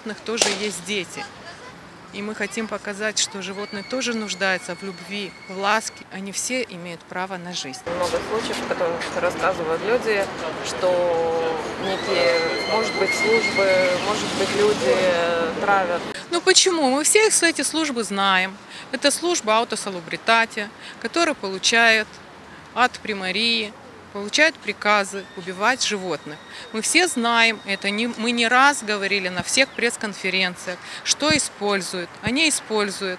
животных тоже есть дети. И мы хотим показать, что животные тоже нуждаются в любви, в ласке. Они все имеют право на жизнь. Много случаев, в которых рассказывают люди, что некие, может быть, службы, может быть, люди травят. Ну почему? Мы все эти службы знаем. Это служба аутосалубритати, которая получает от примарии, получают приказы убивать животных. Мы все знаем это, мы не раз говорили на всех пресс-конференциях, что используют. Они используют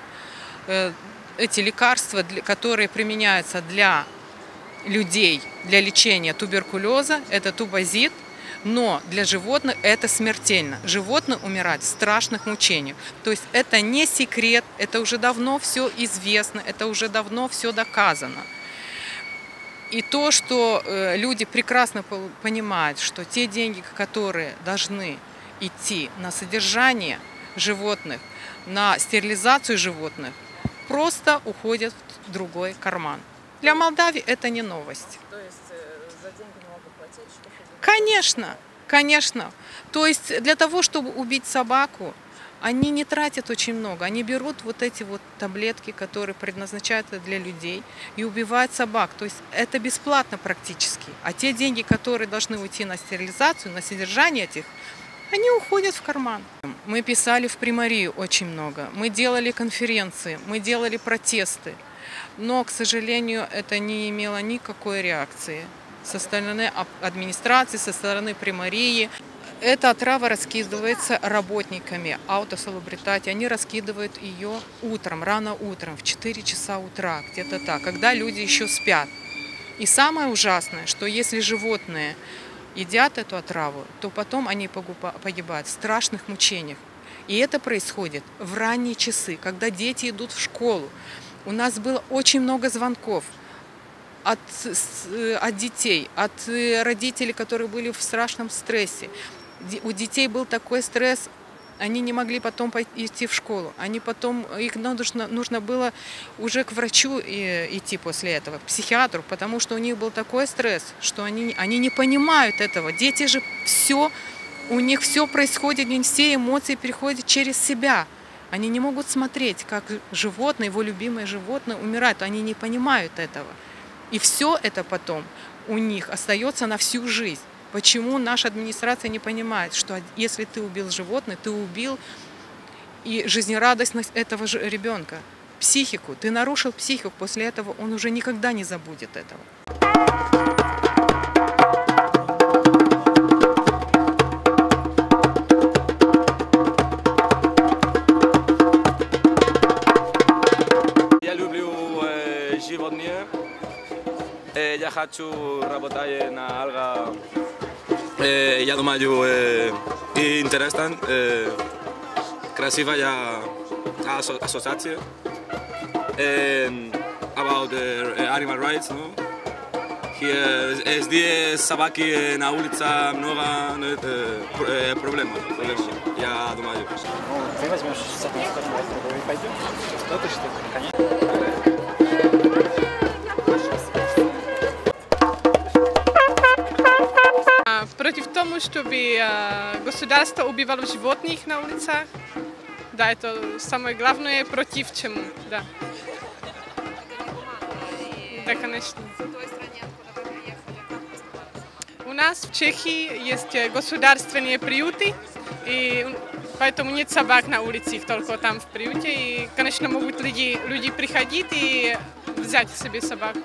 эти лекарства, которые применяются для людей, для лечения туберкулеза, это тубазид, но для животных это смертельно. Животные умирают в страшных мучениях. То есть это не секрет, это уже давно все известно, это уже давно все доказано. И то, что люди прекрасно понимают, что те деньги, которые должны идти на содержание животных, на стерилизацию животных, просто уходят в другой карман. Для Молдавии это не новость. То есть за деньги много платить? Конечно, конечно. То есть для того, чтобы убить собаку, они не тратят очень много. Они берут вот эти вот таблетки, которые предназначаются для людей, и убивают собак. То есть это бесплатно практически. А те деньги, которые должны уйти на стерилизацию, на содержание этих, они уходят в карман. Мы писали в примарию очень много. Мы делали конференции, мы делали протесты. Но, к сожалению, это не имело никакой реакции со стороны администрации, со стороны примарии. Эта отрава раскидывается работниками аутосалубритати. Они раскидывают ее утром, рано утром, в 4 часа утра, где-то так, когда люди еще спят. И самое ужасное, что если животные едят эту отраву, то потом они погибают в страшных мучениях. И это происходит в ранние часы, когда дети идут в школу. У нас было очень много звонков от детей, от родителей, которые были в страшном стрессе. У детей был такой стресс, они не могли потом идти в школу. Их нужно было уже к врачу идти после этого, к психиатру, потому что у них был такой стресс, что они не понимают этого. Дети же у них все происходит, все эмоции переходят через себя. Они не могут смотреть, как животное, его любимое животное умирает. Они не понимают этого. И все это потом у них остается на всю жизнь. Почему наша администрация не понимает, что если ты убил животное, ты убил и жизнерадостность этого же ребенка, психику, ты нарушил психику, после этого он уже никогда не забудет этого. Я люблю животные. Я хочу работать на алга. Я думаю, интересно, красивая ассоциация about animal rights, no? Здесь собаки на улице много проблем, я думаю. Ну, ты возьмешь собаку, и пойдем. Что ты, конечно. Против того, чтобы государство убивало животных на улицах. Да, это самое главное, против чему. Да. Да, конечно. У нас в Чехии есть государственные приюты, и поэтому нет собак на улице, их только там в приюте. И, конечно, могут люди приходить и взять себе собаку.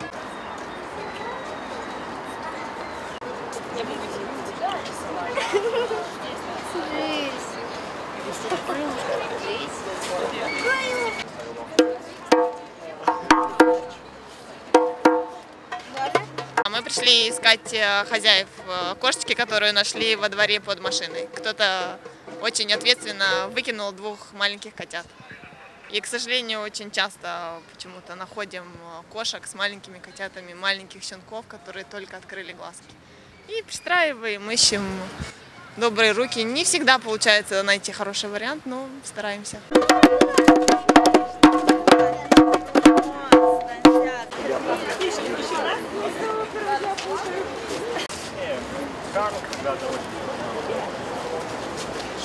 Мы пришли искать хозяев кошечки, которую нашли во дворе под машиной. Кто-то очень ответственно выкинул 2 маленьких котят. И, к сожалению, очень часто почему-то находим кошек с маленькими котятами, маленьких щенков, которые только открыли глазки. И пристраиваем, ищем добрые руки. Не всегда получается найти хороший вариант, но стараемся.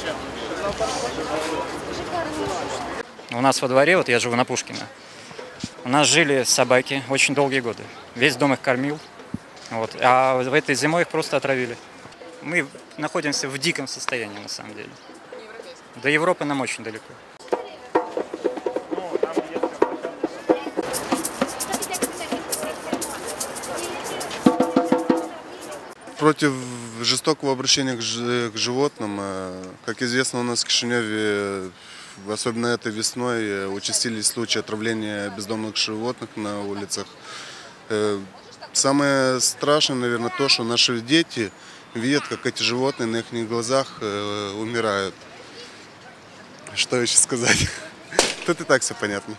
У нас во дворе, вот я живу на Пушкина, у нас жили собаки очень долгие годы. Весь дом их кормил. Вот. А в этой зимой их просто отравили. Мы находимся в диком состоянии на самом деле. До Европы нам очень далеко. Против жестокого обращения к животным, как известно, у нас в Кишиневе, особенно этой весной, участились случаи отравления бездомных животных на улицах. Самое страшное, наверное, то, что наши дети видят, как эти животные на их глазах умирают. Что еще сказать? Тут и так все понятно.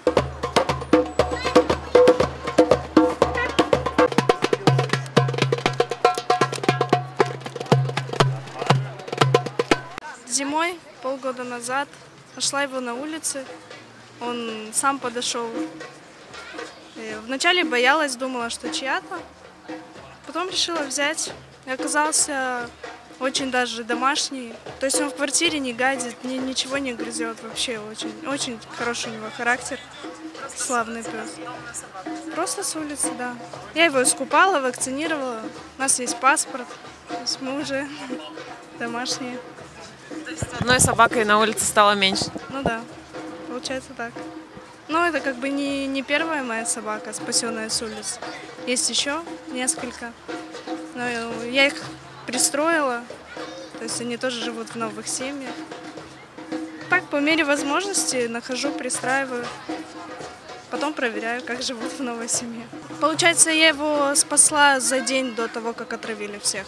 Зимой, полгода назад, нашла его на улице. Он сам подошел. Вначале боялась, думала, что чья-то. Потом решила взять. И оказался очень даже домашний. То есть он в квартире не гадит, ничего не грызет вообще. Очень хороший у него характер. Славный пес. Просто с улицы, да. Я его искупала, вакцинировала. У нас есть паспорт. То есть мы уже домашние. То есть одной собакой на улице стало меньше? Ну да, получается так. Но это как бы не первая моя собака, спасенная с улиц. Есть еще несколько. Но я их пристроила, то есть они тоже живут в новых семьях. Так, по мере возможности нахожу, пристраиваю. Потом проверяю, как живут в новой семье. Получается, я его спасла за день до того, как отравили всех.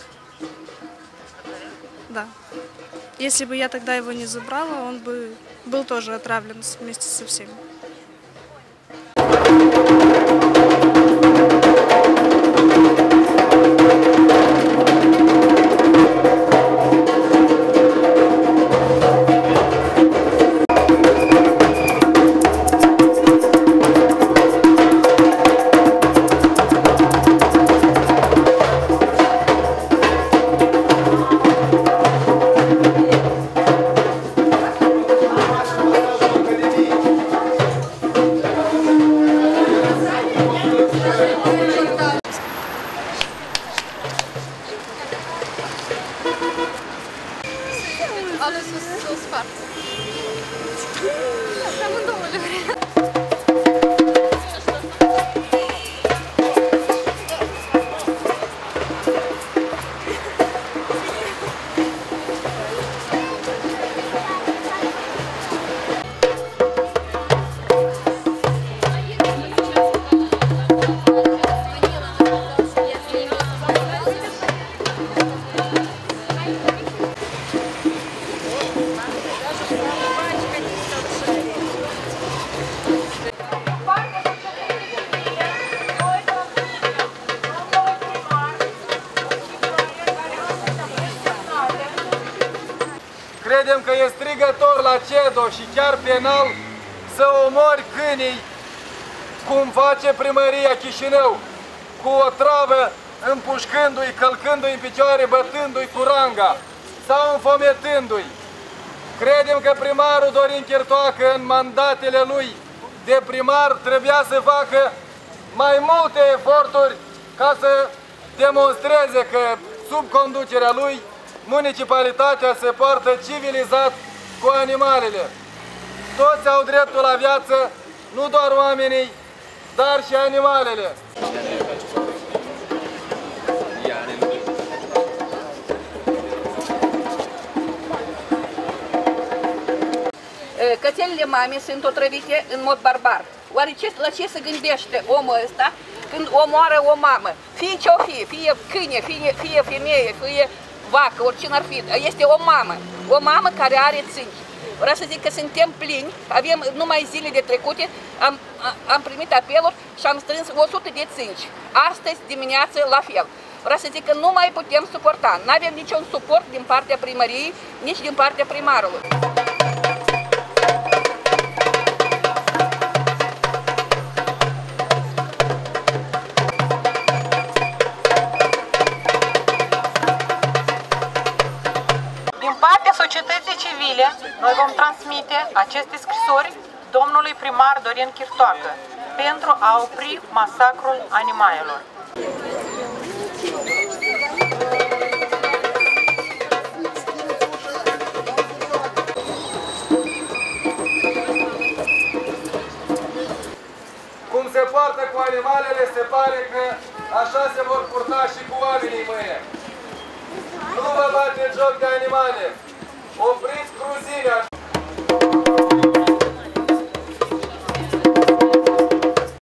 Да. Если бы я тогда его не забрала, он бы был тоже отравлен вместе со всеми. Credem că e strigător la CEDO și chiar penal să omori câinii, cum face primăria Chișinău, cu o travă, împușcându-i, călcându-i în picioare, bătându-i cu ranga sau înfometându-i. Credem că primarul Dorin Chirtoacă, în mandatele lui de primar, trebuia să facă mai multe eforturi ca să demonstreze că, sub conducerea lui, municipalitatea se poartă civilizat cu animalele. Toți au dreptul la viață, nu doar oamenii, dar și animalele. Cățelele mame sunt otrăvite în mod barbar. Oare la ce se gândește omul ăsta când omoară o mamă? Fie ce-o fie, fie câine, fie femeie, fie vacă, oricine ar fi. Este o mamă care are țânci. Vreau să zic că suntem plini, avem numai zilele trecute, am primit apeluri și am strâns 100 de țânci. Astăzi dimineață la fel. Vreau să zic că nu mai putem suporta. Nu avem niciun suport din partea primăriei, nici din partea primarului. Din partea societății civile zile, noi vom transmite aceste scrisori domnului primar Dorin Chirtoacă pentru a opri masacrul animalelor. Cum se poartă cu animalele, se pare că așa se vor purta și cu oamenii mâine. Nu vă bate joc de animale! Opriți cruzimea,